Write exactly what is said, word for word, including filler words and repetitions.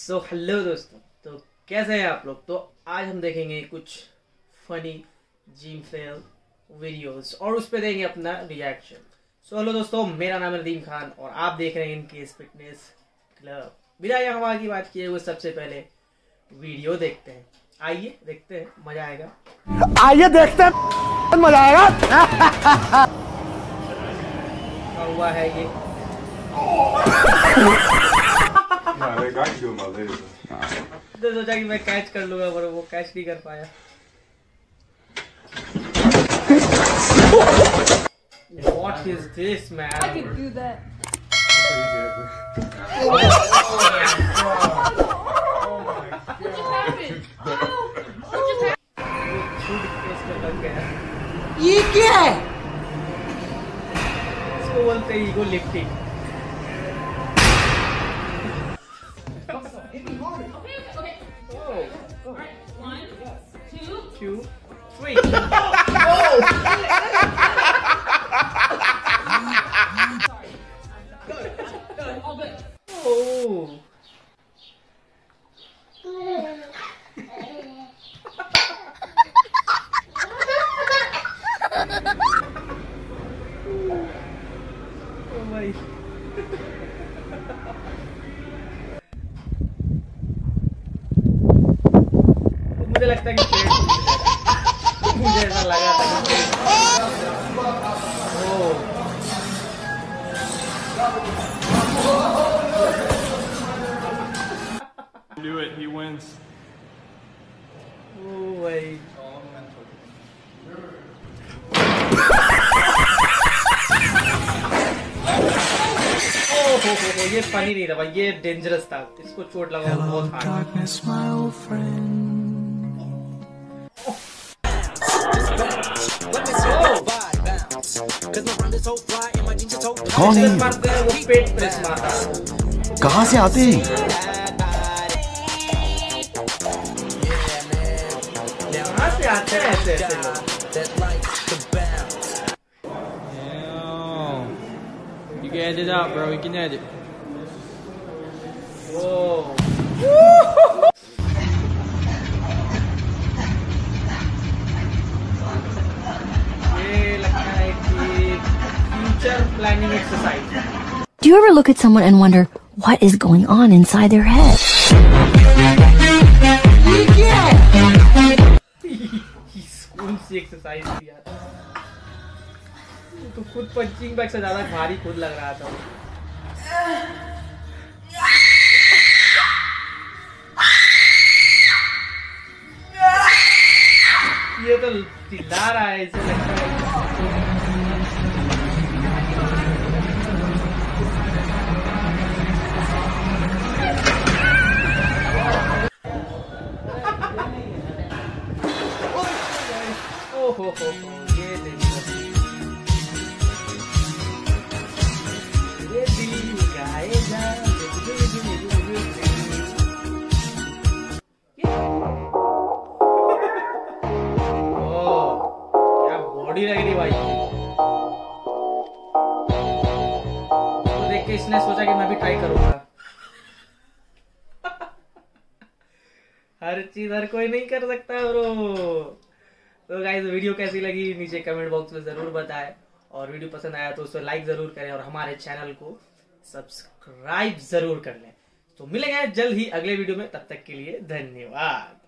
So hello दोस्तों, तो कैसे हैं आप लोग। तो आज हम देखेंगे कुछ फनी जिम फेल वीडियोस और उस पर देंगे अपना रिएक्शन। सो हेलो दोस्तों, मेरा नाम है नदीम खान और आप देख रहे हैं इनकेस फिटनेस क्लब। बिना यहाँ की बात किए हुए सबसे पहले वीडियो देखते हैं। आइए देखते हैं, मजा आएगा। आइए देखते हैं, मजा आएगा। क्या हुआ है ये? तो सोचा कि मैं कैच कर लूंगा पर वो कैच नहीं कर पाया। What is this, man? I can do that. Oh my God. ये क्या है? इसको बोलते हैं ego lifting. Two, three. Oh! Oh! Oh my! मुझे लगता है कि मुझे ऐसा लगा था। ओह Do it, he wins. Oh भाई, ओह हो हो ये फनी नहीं था भाई, ये डेंजरस था। इसको चोट लगा बहुत हार्ड। कौन है? मारते हैं वो पेट प्रेस मारता है। कहाँ से आते हैं? यहाँ से आते हैं ऐसे ऐसे लोग। You can edit out, bro. You can edit. Whoa. ये लगता है कि future planning exercise. Do you ever look at someone and wonder what is going on inside their head? School से एक्सरसाइज किया तो खुद पंचिंग बैग से ज्यादा भारी खुद लग रहा था। ये तो चिल्ला रहा है, इसे लगता है हो हो हो ये ये दिल गाएगा। ओह क्या बॉडी लग रही भाई। तो देख के इसने सोचा कि मैं भी ट्राई करूंगा। हर चीज हर कोई नहीं कर सकता ब्रो। तो गाइस वीडियो कैसी लगी नीचे कमेंट बॉक्स में जरूर बताएं और वीडियो पसंद आया तो उसे लाइक जरूर करें और हमारे चैनल को सब्सक्राइब जरूर कर लें। तो मिलेंगे जल्द ही अगले वीडियो में, तब तक के लिए धन्यवाद।